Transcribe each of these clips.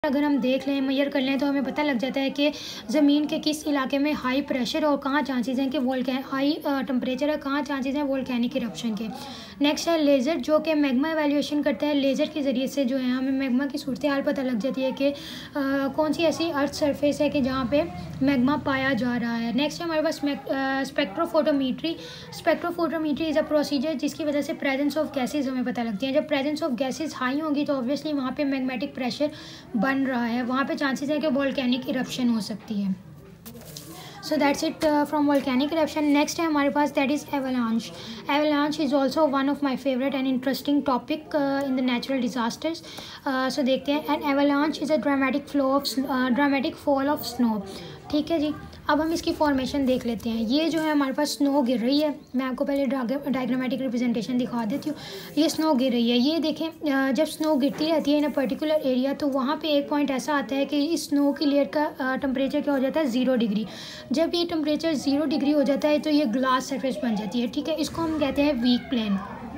अगर हम देख लें, मेजर कर लें, तो हमें पता लग जाता है कि ज़मीन के किस इलाके में हाई प्रेशर और कहाँ चांसेस हैं कि हाई टेम्परेचर है, कहाँ चांसेस हैं वोल्केनिक इरप्शन के। नेक्स्ट है लेज़र, जो कि मैग्मा एवेल्यूएशन करता है। लेज़र के ज़रिए से जो है हमें मैग्मा की सूरत हाल पता लग जाती है कि कौन सी ऐसी अर्थ सरफेस है कि जहाँ पे मैग्मा पाया जा रहा है। नेक्स्ट है हमारे पास स्पेक्ट्रोफोटोमीट्री। स्पेक्ट्रोफोटोमीट्री इज़ अ प्रोसीजर जिसकी वजह से प्रेजेंस ऑफ गैसेज हमें पता लगती है। जब प्रेजेंस ऑफ गैसेज हाई होंगी तो ऑब्वियसली वहाँ पे मैग्मेटिक प्रेशर बन रहा है, वहाँ पे चांसेस है कि वोल्केनिक इरप्शन हो सकती है। So that's it from volcanic eruption. Next है हमारे पास that is avalanche. Avalanche is also one of my favourite and interesting topic in the natural disasters. So देखते हैं। An avalanche is a dramatic fall of snow. ठीक है जी, अब हम इसकी फॉर्मेशन देख लेते हैं। ये जो है हमारे पास स्नो गिर रही है। मैं आपको पहले डायग्रामेटिक रिप्रेजेंटेशन दिखा देती हूँ। ये स्नो गिर रही है, ये देखें। जब स्नो गिरती रहती है इन अ पर्टिकुलर एरिया तो वहाँ पे एक पॉइंट ऐसा आता है कि इस स्नो की लेयर का टेम्परेचर क्या हो जाता है, 0 डिग्री। जब ये टेम्परेचर 0 डिग्री हो जाता है तो ये ग्लास सरफेस बन जाती है। ठीक है, इसको हम कहते हैं वीक प्लेन।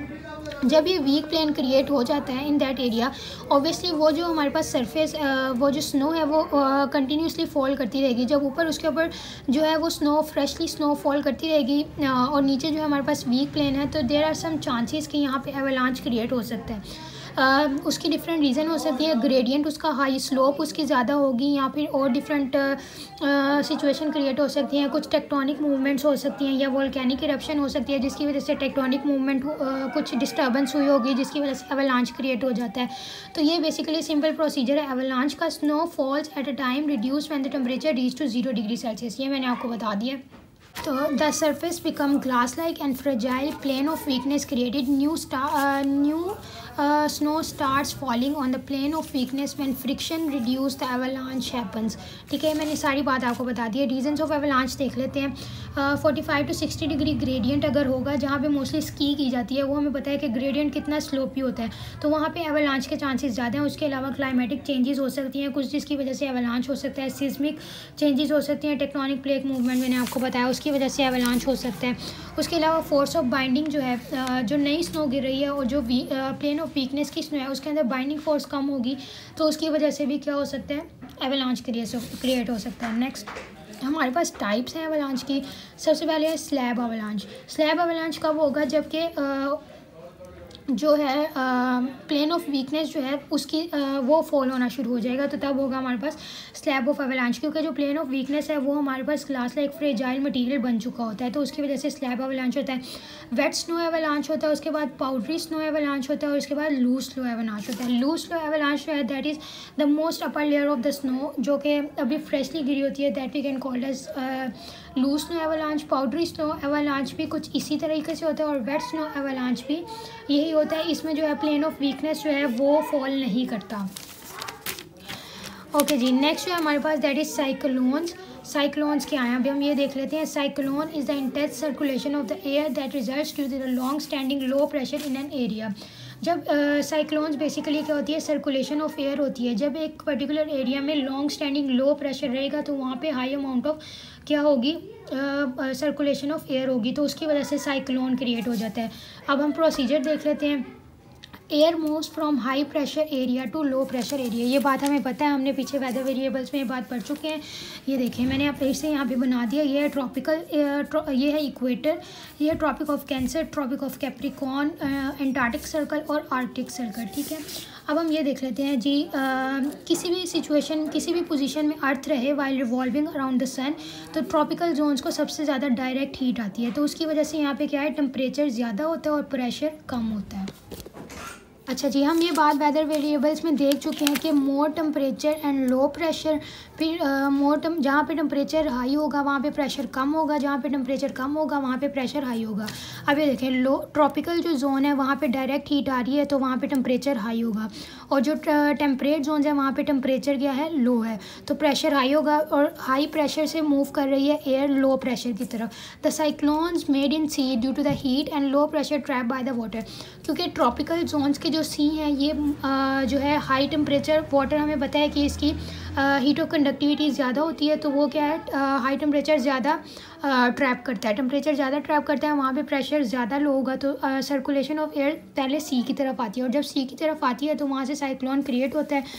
जब ये वीक प्लेन क्रिएट हो जाता है इन दैट एरिया, ऑब्वियसली वो जो हमारे पास सरफेस वो जो स्नो है वो कंटिन्यूसली फॉल करती रहेगी। जब ऊपर उसके ऊपर जो है वो स्नो फ्रेशली स्नो फॉल करती रहेगी और नीचे जो है हमारे पास वीक प्लेन है, तो देयर आर सम चांसेस कि यहाँ पे एवलांच क्रिएट हो सकता है। उसकी डिफरेंट रीज़न हो सकती है। ग्रेडियंट उसका हाई, स्लोप उसकी ज़्यादा होगी, या फिर और डिफरेंट सिचुएशन क्रिएट हो सकती हैं। कुछ टेक्टोनिक मूवमेंट्स हो सकती हैं या वोल्केनिक इरप्शन हो सकती है जिसकी वजह से टेक्टोनिक मूवमेंट कुछ डिस्टर्बेंस हुई होगी जिसकी वजह से एवलांच क्रिएट हो जाता है। तो ये बेसिकली सिंपल प्रोसीजर है एवलांच का। Snow falls at a time reduce when the temperature reach to 0 degree Celsius. ये मैंने आपको बता दिया। तो the surface become glass-like and fragile plane of weakness created. New snow starts falling on the plane of weakness when friction reduce the avalanche happens. ठीक है, मैंने सारी बात आपको बता दी है। रीजन्स ऑफ एवलांच देख लेते हैं। 45 to 60 डिग्री ग्रेडियंट अगर होगा, जहाँ पे मोस्टली स्की की जाती है, वो हमें पता है कि ग्रेडियंट कितना स्लोपी होता है, तो वहाँ पे एवलांच के चांसेस ज़्यादा हैं। उसके अलावा क्लाइमेटिक चेंजेस हो सकती हैं कुछ जिसकी वजह से एवलांच हो सकता है। सिस्मिक चेंजेस हो सकती हैं। टेक्टोनिक प्लेट मूवमेंट मैंने आपको बताया, उसकी वजह से एवलांच हो सकता है। उसके अलावा फोर्स ऑफ बाइंडिंग जो है, जो नई स्नो गिर रही है और जो प्लेन ऑफ वीकनेस की स्नो है उसके अंदर बाइंडिंग फोर्स कम होगी, तो उसकी वजह से भी क्या हो सकता है, एवलांच क्रिएट हो सकता है। नेक्स्ट हमारे पास टाइप्स हैं एवलांच की। सबसे पहले है स्लैब एवलांच। स्लैब एवलांच कब होगा, जबकि जो है प्लेन ऑफ वीकनेस जो है उसकी वो फॉल होना शुरू हो जाएगा, तो तब होगा हमारे पास स्लैब ऑफ एवलांच। क्योंकि जो प्लेन ऑफ वीकनेस है वो हमारे पास ग्लास लाइक फ्रेजाइल मटेरियल बन चुका होता है, तो उसकी वजह से स्लैब एवलांच होता है। वेट स्नो एवलांच होता है, उसके बाद पाउडरी स्नो एवलांच होता है, और उसके बाद लूज स्नो एवलांच होता है। लूज स्नो एवलांच जो है that is the most upper layer of the snow, जो कि अभी फ्रेशली गिरी होती है, that we can called as loose snow avalanche. Powdery snow avalanche भी कुछ इसी तरीके से होता है, और वेट स्नो एवलांच भी यही होता है। इसमें जो है प्लेन ऑफ वीकनेस जो है वो फॉल नहीं करता। ओके जी, नेक्स्ट जो है हमारे पास दैट इज साइक्लोन्स। साइक्लोन्स क्या हैं, अभी हम ये देख लेते हैं। Cyclone is the intense circulation of the air that results due to the long standing low pressure in an area. जब साइक्लोन्स बेसिकली क्या होती है, सर्कुलेशन ऑफ एयर होती है। जब एक पर्टिकुलर एरिया में लॉन्ग स्टैंडिंग लो प्रेशर रहेगा तो वहाँ पे हाई अमाउंट ऑफ क्या होगी, सर्कुलेशन ऑफ एयर होगी, तो उसकी वजह से साइक्लोन क्रिएट हो जाता है। अब हम प्रोसीजर देख लेते हैं। Air moves from high pressure area to low pressure area. ये बात हमें पता है, हमने पीछे वेदर वेरिएबल्स में ये बात पढ़ चुके हैं। ये देखें, मैंने आप इसे यहाँ पे बना दिया। ये है ट्रॉपिकल, ये है इक्वेटर, ये है Tropic of Cancer, Tropic of Capricorn, Antarctic Circle और आर्कटिक सर्कल। ठीक है, अब हम ये देख लेते हैं जी। किसी भी सिचुएशन, किसी भी पोजीशन में अर्थ रहे while revolving around the sun, तो ट्रॉपिकल जोन्स को सबसे ज़्यादा डायरेक्ट हीट आती है, तो उसकी वजह से यहाँ पे क्या है, टेम्परेचर ज़्यादा होता है और प्रेशर कम होता है। अच्छा जी, हम ये बात वेदर वेरिएबल्स में देख चुके हैं कि more temperature and low pressure, फिर जहाँ पे टेम्परेचर हाई होगा वहाँ पे प्रेशर कम होगा, जहाँ पे टेम्परेचर कम होगा वहाँ पे प्रेशर हाई होगा। अब ये देखें, लो ट्रॉपिकल जो जोन है वहाँ पे डायरेक्ट हीट आ रही है तो वहाँ पे टेम्परेचर हाई होगा, और जो टेम्परेट जोन है वहाँ पे टेम्परेचर क्या है, लो है, तो प्रेशर हाई होगा, और हाई प्रेशर से मूव कर रही है एयर लो प्रेशर की तरफ। The cyclones made in sea due to the heat and low pressure trap by the water. क्योंकि ट्रॉपिकल जोन्स के जो सी हैं ये जो है हाई टेम्परेचर, वाटर हमें पता है कि इसकी हीट ऑफ कंडक्टिविटी ज़्यादा होती है, तो वो क्या है, हाई टेम्परेचर ज़्यादा ट्रैप करता है। टेम्परेचर ज़्यादा ट्रैप करता है, वहाँ पे प्रेशर ज़्यादा लो होगा, तो सर्कुलेशन ऑफ एयर पहले सी की तरफ आती है, और जब सी की तरफ आती है तो वहाँ से साइक्लोन क्रिएट होता है,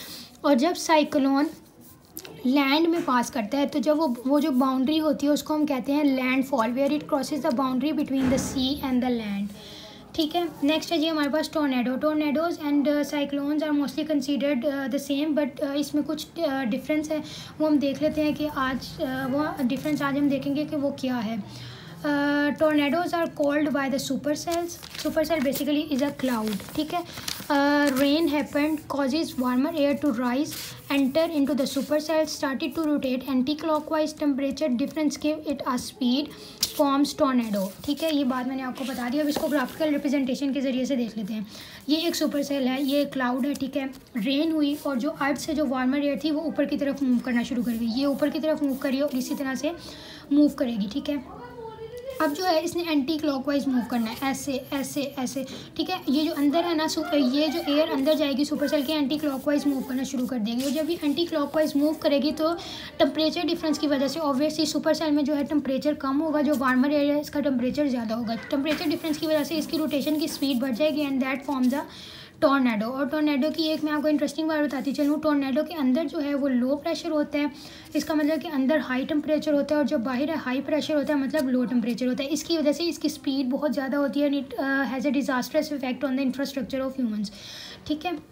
और जब साइक्लोन लैंड में पास करता है तो जब वो जो बाउंड्री होती है उसको हम कहते हैं landfall, where it crosses the boundary between the sea and the land. ठीक है, नेक्स्ट है जी हमारे पास tornado. Tornadoes and cyclones are mostly considered the same, but इसमें कुछ डिफरेंस है, वो हम देख लेते हैं कि आज वो डिफरेंस आज हम देखेंगे कि वो क्या है। Tornadoes are called by the super cells. Super cell basically is a cloud. ठीक है, rain happened causes warmer air to rise, enter into the super cell, started to rotate anti clockwise, temperature difference give it a speed, forms tornado. ठीक है, ये बात मैंने आपको बता दी। अब इसको ग्राफिकल रिप्रेजेंटेशन के ज़रिए से देख लेते हैं। ये एक सुपर सेल है, ये क्लाउड है। ठीक है, रेन हुई और जो अर्थ से जो वार्मर एयर थी वो ऊपर की तरफ मूव करना शुरू कर गई। ये ऊपर की तरफ मूव करी और इसी तरह से मूव करेगी। ठीक है, अब जो है इसने एंटी क्लॉकवाइज मूव करना है, ऐसे ऐसे ऐसे। ठीक है, ये जो अंदर है ना, ये जो एयर अंदर जाएगी सुपर सेल के, एंटी क्लॉकवाइज मूव करना शुरू कर देगी। और जब ये एंटी क्लॉकवाइज मूव करेगी तो टेम्परेचर डिफरेंस की वजह से ऑब्वियसली सुपर सेल में जो है टेम्परेचर कम होगा, जो वार्मर एयर है इसका टेम्परेचर ज़्यादा होगा। टेम्परेचर डिफरेंस की वजह से इसकी रोटेशन की स्पीड बढ़ जाएगी and that forms a tornado. और टोर्नेडो की एक मैं आपको इंटरेस्टिंग बात बताती चलूँ, टोर्नेडो के अंदर जो है वो लो प्रेशर होता है, इसका मतलब कि अंदर हाई टेम्परेचर होता है, और जब बाहर है हाई प्रेशर होता है मतलब लो टेम्परेचर होता है। इसकी वजह से इसकी स्पीड बहुत ज़्यादा होती है and it has a disastrous effect on the infrastructure of humans. ठीक है,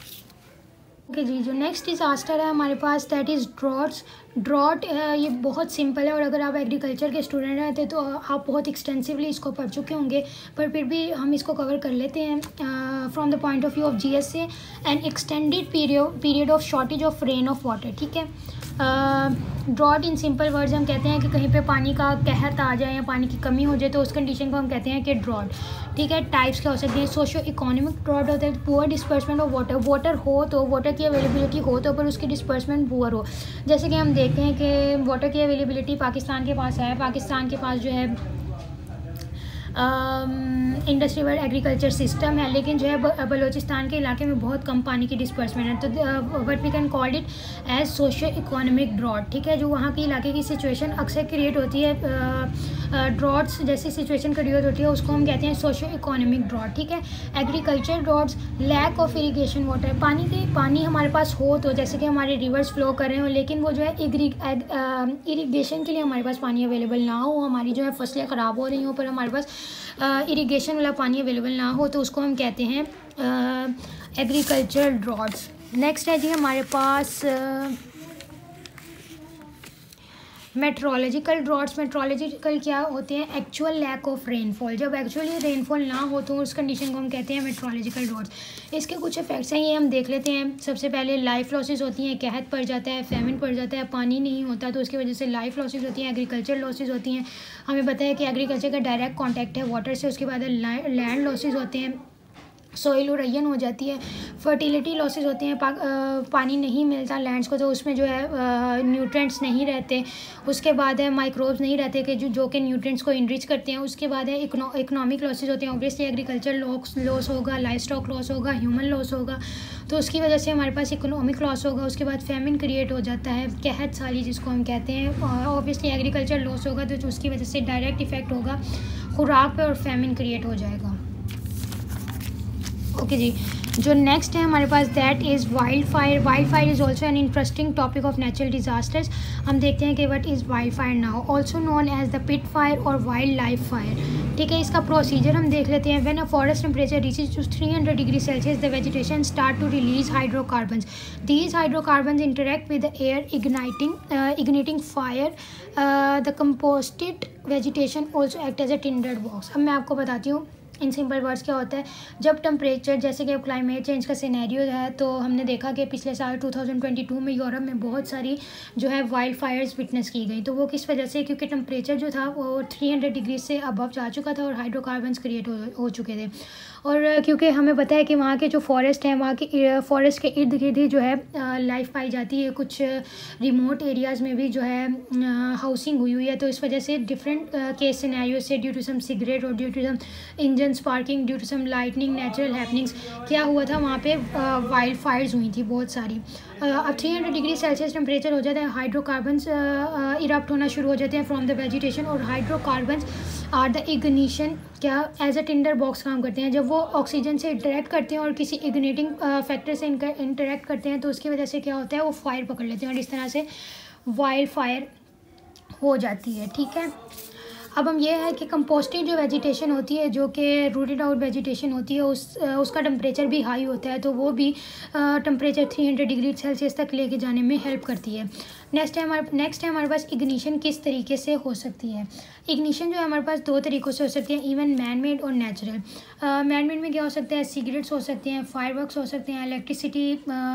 ओके जी, जो नेक्स्ट डिज़ास्टर है हमारे पास दैट इज़ ड्रॉट्स। ड्रॉट ये बहुत सिंपल है, और अगर आप एग्रीकल्चर के स्टूडेंट रहते तो आप बहुत एक्सटेंसिवली इसको पढ़ चुके होंगे, पर फिर भी हम इसको कवर कर लेते हैं from the point of view of GS से। An extended period of shortage of rain of water. ठीक है, ड्रॉट इन सिंपल वर्ड्स हम कहते हैं कि कहीं पे पानी का कहर आ जाए या पानी की कमी हो जाए तो उस कंडीशन को हम कहते हैं कि ड्रॉट। ठीक है, टाइप्स क्या हो सकती हैं, सोशो इकोनॉमिक ड्रॉट होता है, poor dispersement of water, water हो तो वाटर की अवेलेबिलिटी हो तो पर उसकी डिस्पर्समेंट पुअर हो। जैसे कि हम देखते हैं कि वाटर की अवेलेबिलिटी पाकिस्तान के पास है, पाकिस्तान के पास जो है इंडस्ट्रियल एग्रीकल्चर सिस्टम है, लेकिन जो है बलूचिस्तान के इलाके में बहुत कम पानी की डिस्पर्समेंट है, तो what we can call it as socio economic drought. ठीक है, जो वहाँ के इलाके की सिचुएशन अक्सर क्रिएट होती है, ड्रॉट्स जैसी सिचुएशन क्रिएट होती है उसको हम कहते हैं सोशो इकोनॉमिक ड्रॉट। ठीक है, agriculture droughts, lack of irrigation water, पानी हमारे पास हो तो जैसे कि हमारे रिवर्स फ्लो कर रहे हो, लेकिन वो जो है इरीगेशन के लिए हमारे पास पानी अवेलेबल ना हो, हमारी जो है फसलें ख़राब हो रही हों पर हमारे पास इरिगेशन वाला पानी अवेलेबल ना हो, तो उसको हम कहते हैं एग्रीकल्चर ड्रॉट्स। नेक्स्ट है जी हमारे पास मेट्रोलॉजिकल ड्रॉट्स। मेट्रोलॉजिकल क्या होते हैं, एक्चुअल लैक ऑफ रेनफॉल, जब एक्चुअली रेनफॉल ना हो तो उस कंडीशन को हम कहते हैं मेट्रोलॉजिकल ड्रॉट्स। इसके कुछ इफेक्ट्स हैं, ये हम देख लेते हैं। सबसे पहले लाइफ लॉसेस होती हैं, कहत पड़ जाता है, फैमिन पड़ जाता है, पानी नहीं होता तो उसकी वजह से लाइफ लॉसेस होती हैं, एग्रीकल्चर लॉसेस होती हैं। हमें पता है कि एग्रीकल्चर का डायरेक्ट कॉन्टैक्ट है वाटर से, उसके बाद लैंड लॉसेस होते हैं, सोइल ओरेजन हो जाती है, फर्टिलिटी लॉसेस होते हैं, पानी नहीं मिलता लैंड्स को तो उसमें जो है न्यूट्रिएंट्स नहीं रहते। उसके बाद है माइक्रोब्स नहीं रहते कि जो कि न्यूट्रिएंट्स को इनरिच करते हैं। उसके बाद है इकोनॉमिक लॉसेस होते हैं, ऑब्वियसली एग्रीकल्चर लॉस होगा, लाइफ स्टॉक लॉस होगा, ह्यूमन लॉस होगा, तो उसकी वजह से हमारे पास इकोनॉमिक लॉस होगा। उसके बाद फैमिन क्रिएट हो जाता है, कहत साली जिसको हम कहते हैं, ऑब्वियसली एग्रीकल्चर लॉस होगा तो उसकी वजह से डायरेक्ट इफेक्ट होगा खुराक पे और फैमिन क्रिएट हो जाएगा। ओके जी, जो नेक्स्ट है हमारे पास that is wildfire. Wildfire is also an interesting topic of natural disasters. हम देखते हैं कि what is wildfire now, also known as the peat fire और वाइल्ड लाइफ फायर। ठीक है, इसका प्रोसीजर हम देख लेते हैं। When a forest temperature reaches to 300 degree Celsius the vegetation start to release hydrocarbons. These hydrocarbons interact with the air igniting fire. The कंपोस्टेड vegetation also act as a tinder box. अब मैं आपको बताती हूँ in simple words क्या होता है। जब temperature जैसे कि क्लाइमेट चेंज का सिनेरियो है तो हमने देखा कि पिछले साल 2022 में यूरोप में बहुत सारी जो है वाइल्ड फायर्स विटनेस की गई। तो वो किस वजह से, क्योंकि टेम्परेचर जो था वो 300 डिग्री से अबव जा चुका था और हाइड्रोकार्बन्स क्रिएट हो चुके थे। और क्योंकि हमें पता है कि वहाँ के जो फॉरेस्ट हैं, वहाँ के फॉरेस्ट के इर्द गिर्द ही जो है लाइफ पाई जाती है। कुछ रिमोट एरियाज़ में भी जो है हाउसिंग हुई है, तो इस वजह से डिफरेंट केस सिनेरियो से ड्यू टू सम सिगरेट और due to some engine sparking, due to some lightning, natural happenings क्या हुआ था वहाँ पे वाइल्ड फायर्स हुई थी बहुत सारी। अब 300 डिग्री सेल्सियस टेम्परेचर हो जाता है, हाइड्रोकार्बन्स इरप्ट होना शुरू हो जाते हैं फ्रॉम द वेजिटेशन, और हाइड्रोकार्बन्स आर द इग्निशन, क्या एज अ टिंडर बॉक्स काम करते हैं। जब वो ऑक्सीजन से इंटरेक्ट करते हैं और किसी इग्नेटिंग फैक्टर से इंटरेक्ट करते हैं तो उसकी वजह से क्या होता है, वो फायर पकड़ लेते हैं और इस तरह से वाइल्ड फायर हो जाती है। ठीक है, अब हम ये है कि कंपोस्टिंग जो वेजिटेशन होती है, जो कि रूटेड आउट वेजिटेशन होती है, उसका टेम्परेचर भी हाई होता है, तो वो भी टेम्परेचर 300 डिग्री सेल्सियस तक लेके जाने में हेल्प करती है। नेक्स्ट है हमारे पास इग्निशन किस तरीके से हो सकती है। इग्निशन जो है हमारे पास दो तरीक़ों से हो सकती है, इवन मैन मेड और नेचुरल। मैन मेड में क्या हो सकता है, सिगरेट्स हो सकते हैं, फायरवर्क्स हो सकते हैं, इलेक्ट्रिसिटी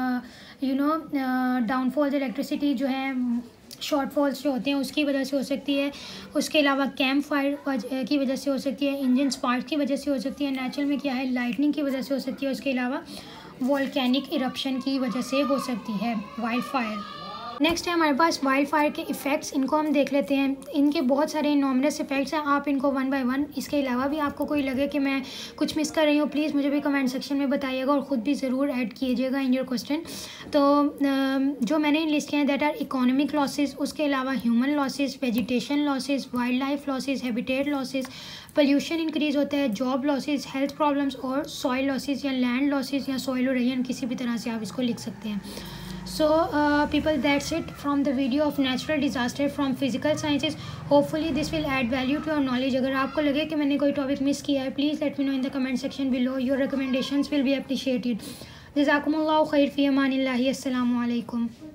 डाउनफॉल्स इलेक्ट्रिसिटी जो है शॉर्टफॉल्स जो होते हैं उसकी वजह से हो सकती है। उसके अलावा कैंप फायर की वजह से हो सकती है, इंजन स्पार्क की वजह से हो सकती है, नेचुरल में क्या है लाइटनिंग की वजह से हो सकती है, उसके अलावा वोल्केनिक इरप्शन की वजह से हो सकती है वाइल्ड फायर। नेक्स्ट है हमारे पास वाइल्ड फायर के इफ़ेक्ट्स, इनको हम देख लेते हैं। इनके बहुत सारे नॉमिनस इफ़ेक्ट्स हैं, आप इनको वन बाय वन, इसके अलावा भी आपको कोई लगे कि मैं कुछ मिस कर रही हूँ प्लीज़ मुझे भी कमेंट सेक्शन में बताइएगा और ख़ुद भी ज़रूर ऐड कीजिएगा इन योर क्वेश्चन। तो जो मैंने लिस्ट किए हैं दैट आर इकोनॉमिक लॉसेस, उसके अलावा human losses, vegetation losses, wildlife losses, habitat losses, pollution increase होता है, जॉब लॉसेस, हेल्थ प्रॉब्लम्स और सॉइल लॉसेस या लैंड लॉसेस या सॉइल इरोजन, किसी भी तरह से आप इसको लिख सकते हैं। So people, that's it from the video of natural disaster from physical sciences. Hopefully this will add value to your knowledge. अगर आपको लगे कि मैंने कोई टॉपिक मिस किया है please let me know in the comment section below, your recommendations will be appreciated. जज़ाकुमुल्लाहु खैर फ़ी अमानिल्लाहि, अस्सलामु अलैकुम।